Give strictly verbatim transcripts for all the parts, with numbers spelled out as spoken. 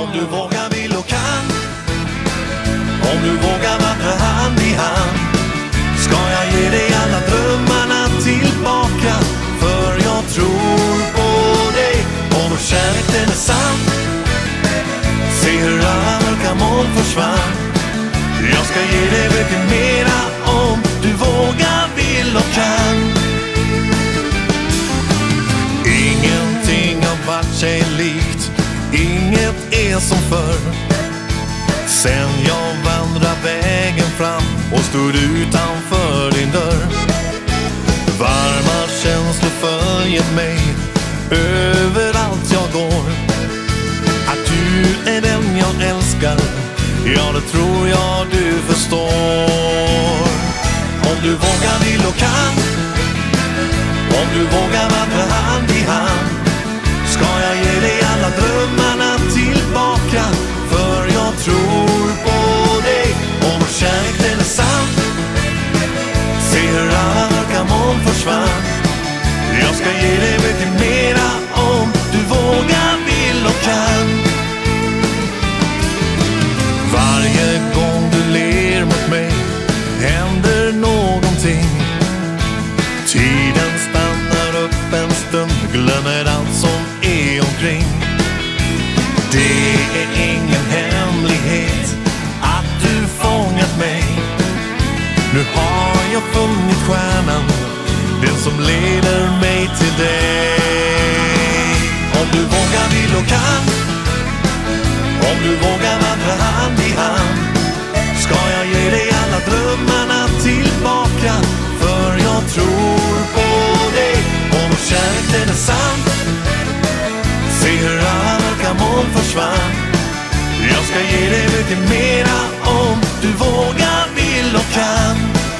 Om du vågar, vill och kan, om du vågar vandra hand i hand, ska jag ge dig alla drömmarna tillbaka. För jag tror på dig och vår kärlek den är sann. Se hur alla mörka moln försvann. Jag ska ge dig mycket mera om du vågar, vill och kan. Ingenting har varit sig likt, inget är som förr. Sen jag vandrar vägen fram och stod utanför din dörr. Varma känslor följt mig överallt jag går. Att du är den jag älskar, ja det tror jag du förstår. Om du vågar, vill och kan, om du vågar vandra hand i hand, ska jag ge dig alla drömmarna tillbaka. För jag tror på dig och vår kärlek den är sann. Se hur alla mörka moln försvann. Jag ska ge dig mycket mera om du vågar, vill och kan. Varje gång du ler mot mig händer någonting. Tiden stannar upp en stund, glömmer allt som är omkring. Det är ingen hemlighet att du fångat mig. Nu har jag funnit stjärnan, den som leder mig till dig. Om du vågar, vill och kan, om du vågar vandra hand i hand, ska jag ge dig alla drömmarna tillbaka. För jag tror på dig och vår kärlek den är sann. Se hur alla mörka moln försvann. Jag ska ge dig mycket mera om du vågar, vill och kan.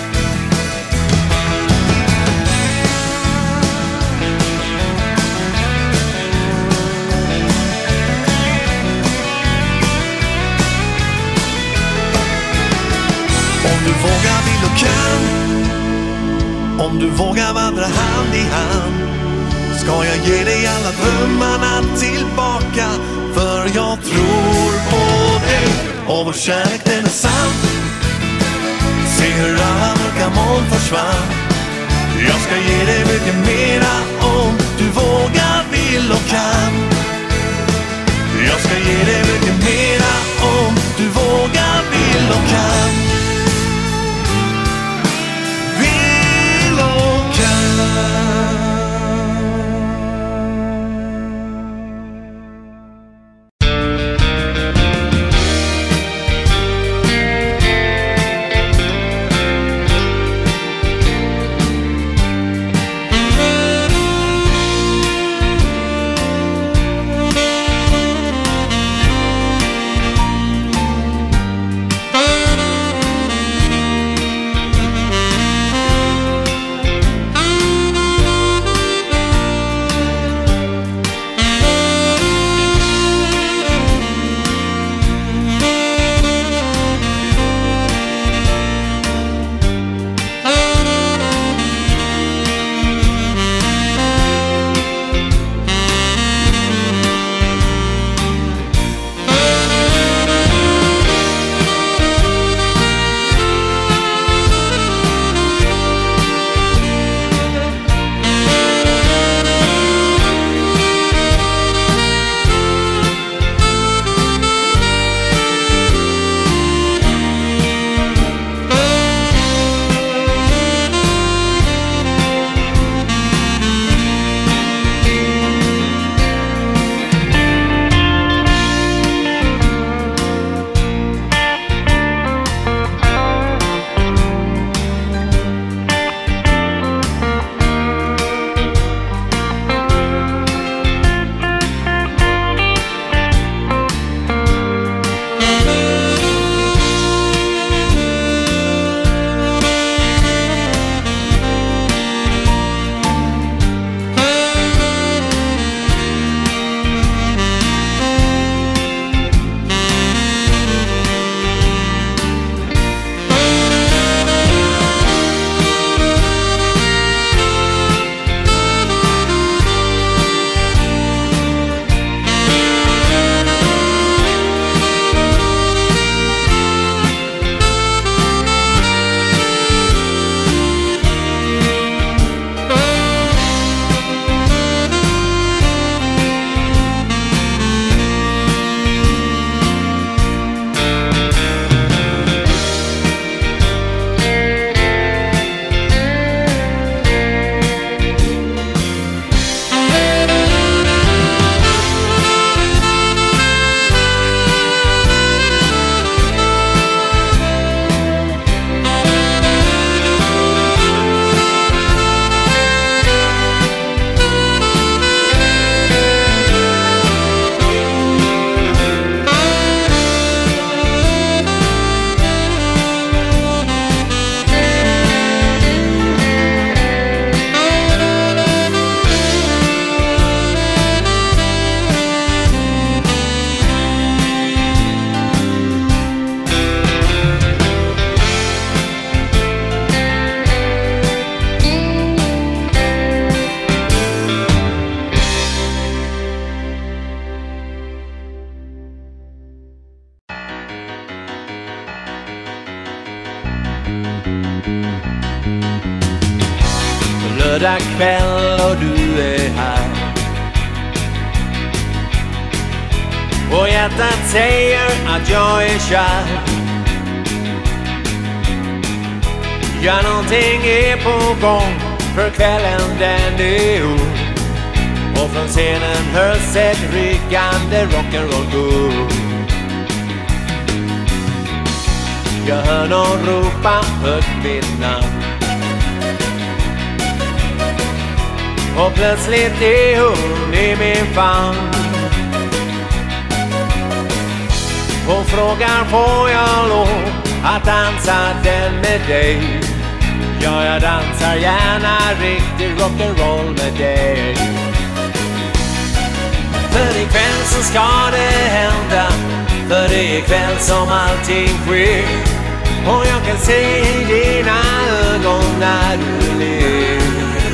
Om du vågar, vill och kan, om du vågar vandra hand i hand, ska jag ge dig alla drömmarna tillbaka. För jag tror på dig och vår kärlek den är sann. Se hur alla mörka moln försvann. Jag ska ge dig mycket mera om du vågar, vill och kan. Jag ska ge dig mycket mera om du vågar, vill och kan. Vill och kan. lördag kväll och du är här. Och hjärtat säger att jag är kär. Ja, någonting är på gång, för kvällen den är ung. Och från scenen hörs ett rykande rock'n'roll-gung. Jag hör någon ropa högt mitt namn. Och plötsligt är hon i min famn. Hon frågar får jag lov att dansa den med dig. Ja, jag dansar gärna riktig rock'n'roll med dig. För ikväll så ska det hända, för det är ikväll som allting sker. Och jag kan se i dina ögon när du ler.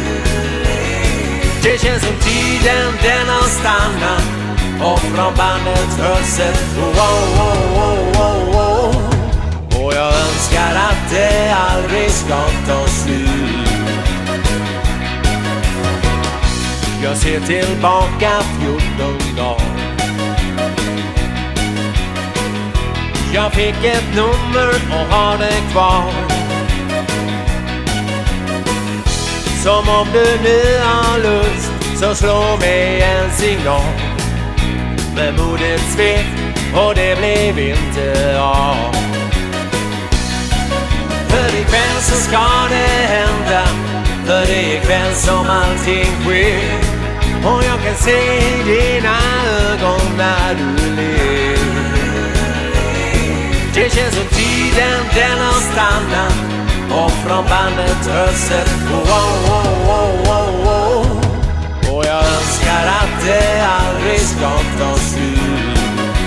Det känns som tiden den har stannat, och från bandet hörs ett wow, wow, wow, wow, wow. Och jag önskar att det aldrig ska ta slut. Jag ser tillbaka fjorton dagar. Jag fick ett nummer och har det kvar. Som om du nu har lust, så slå mig en signal. Men modet svek och det blev inte av. För ikväll så ska det hända, för det är ikväll som allting sker. Och jag kan se i dina ögon när du ler. Det känns som tiden den har stannat, och från bandet hörs ett wow, wow, wow, wow, wow. Och jag önskar att det aldrig ska ta slut.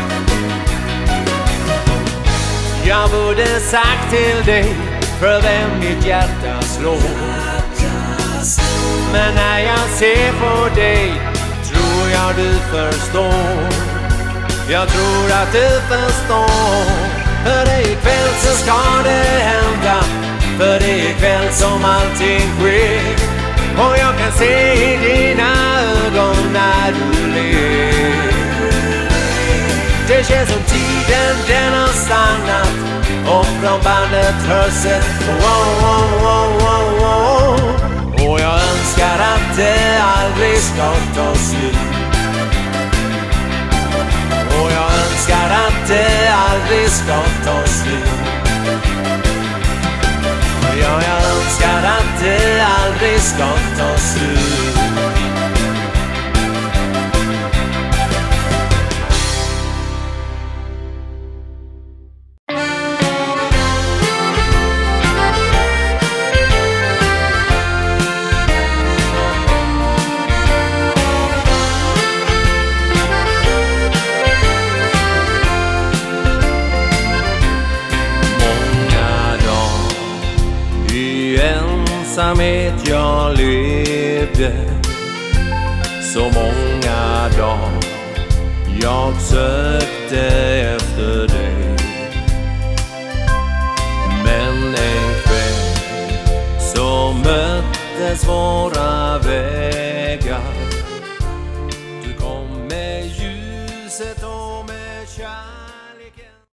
Jag borde sagt till dig för vem mitt hjärta slår. Men när jag ser på dig tror jag du förstår. Jag tror att du förstår. För det är ikväll så ska det hända, för det är ikväll som allting sker. Och jag kan se i dina ögon när du ler. Det känns som tiden den har stannat, och från bandet hörs ett wow, wow, wow, wow, wow. Och jag önskar att det aldrig ska ta slut. Och jag önskar att det aldrig ska ta slut. Ja, jag önskar att det aldrig ska ta slut. Jag levde så många dagar. Jag sökte efter dig. Men en kväll så möttes våra vägar. Du kom med ljuset och med kärlek.